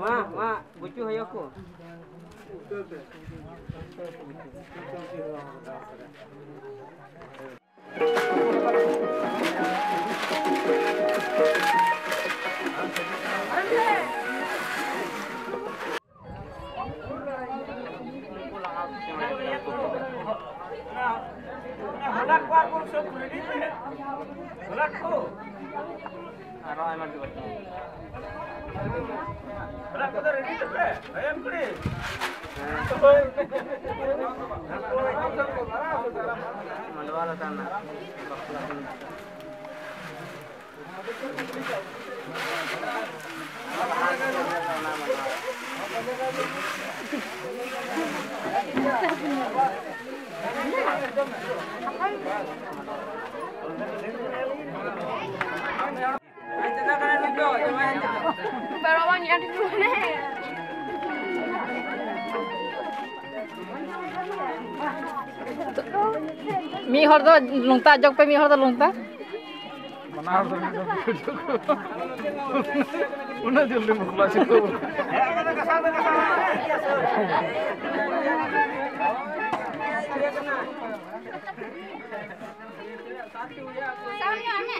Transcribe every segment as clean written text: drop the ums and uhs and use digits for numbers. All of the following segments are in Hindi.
Ma, bucu hayo ko. Pero banyak di mana? Mi hor do lungta jog pe mi hor do lungta. Mana hor do jog. Una joldi mukla situ. Samnya aneh.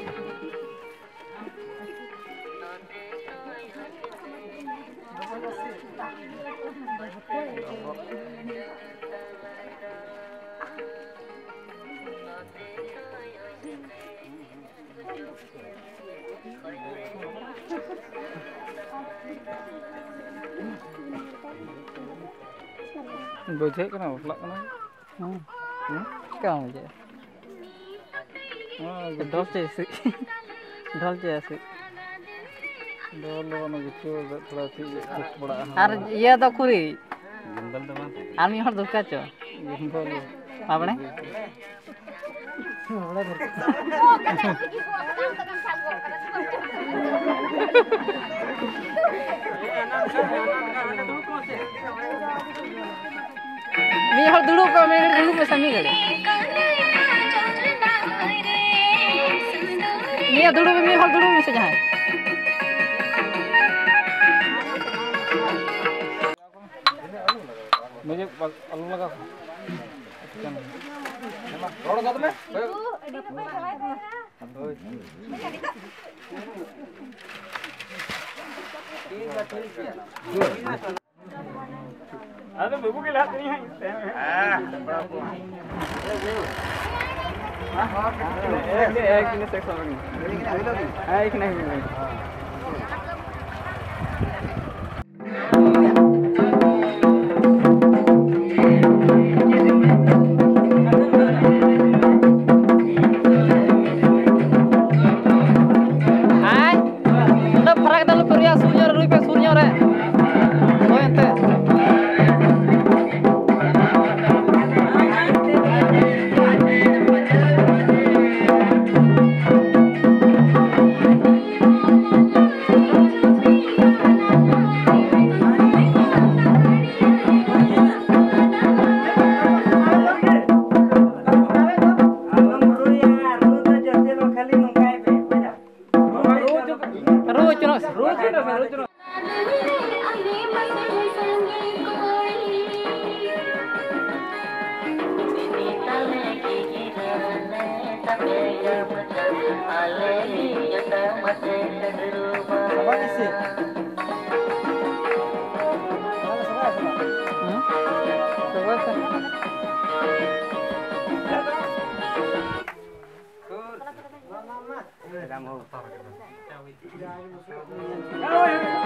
Bocah kena flak kena. Kau je. Dol sih. Dol sih. Dolo na gitu थोड़ा सी बड़ा Ar iya to kuri. Gimbal तो मत Ami hor duka cho. Gimbal Apne? Mi hor dulu ko me dulu me sami gade. Mi hor dulu me se jahan. मुझे आलू लगा रोड कर दे अरे बेबू के लात नहीं है एक मिनट सेक्स है एक नहीं Halo.